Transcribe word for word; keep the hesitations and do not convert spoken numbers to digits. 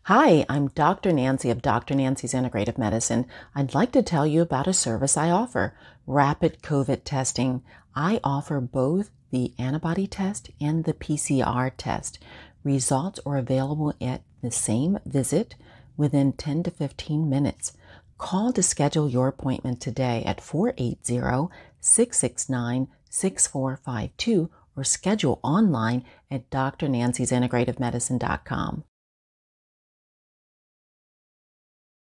Hi, I'm Doctor Nancy of Doctor Nancy's Integrative Medicine. I'd like to tell you about a service I offer, rapid COVID testing. I offer both the antibody test and the P C R test. Results are available at the same visit within ten to fifteen minutes. Call to schedule your appointment today at four eight zero, six six nine, six four five two or schedule online at d r nancys integrative medicine dot com.